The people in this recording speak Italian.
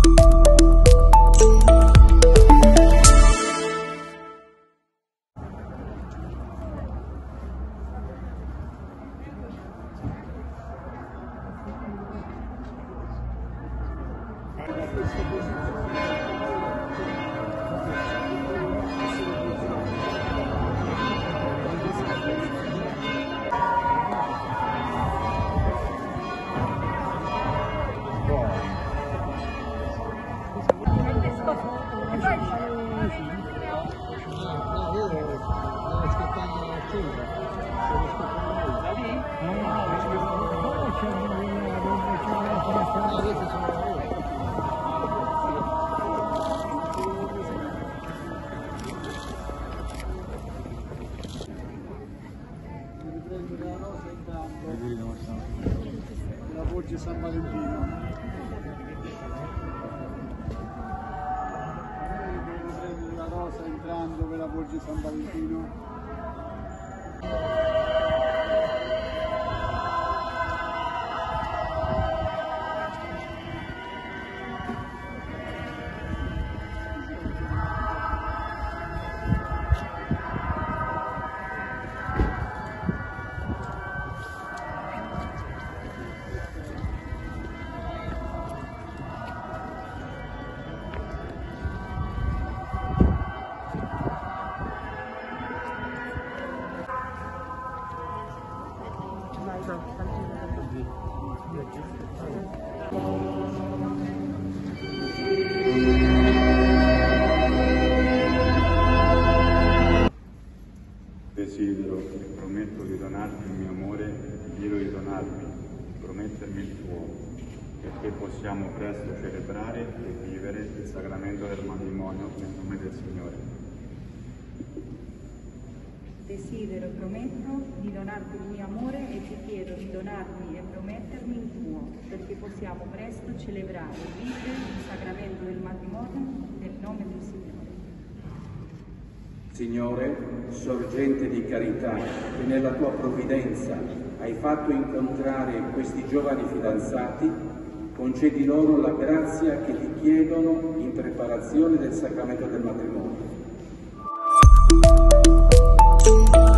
La voce San Valentino. Prendere la rosa entrando per la voce San Valentino. Desidero e prometto di donarti il mio amore e io di donarmi, di promettermi il tuo, perché possiamo presto celebrare e vivere il sacramento del matrimonio nel nome del Signore. Desidero e prometto di donarti il mio amore e ti chiedo di donarmi e promettermi il tuo, perché possiamo presto celebrare e vivere il sacramento del matrimonio nel nome del Signore. Signore, sorgente di carità, che nella tua provvidenza hai fatto incontrare questi giovani fidanzati, concedi loro la grazia che ti chiedono in preparazione del sacramento del matrimonio.